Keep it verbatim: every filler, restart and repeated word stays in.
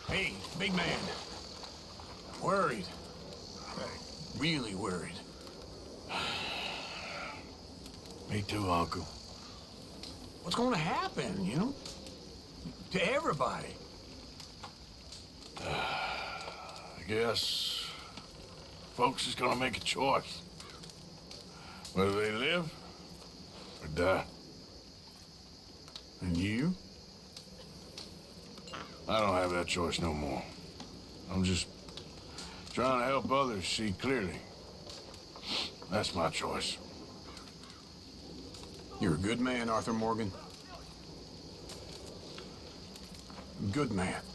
Hey, big man. Worried. Really worried. Me too, Uncle. What's going to happen, you know? To everybody. I guess folks is gonna make a choice. Whether they live or die. And you? I don't have that choice no more. I'm just trying to help others see clearly. That's my choice. You're a good man, Arthur Morgan. Good man.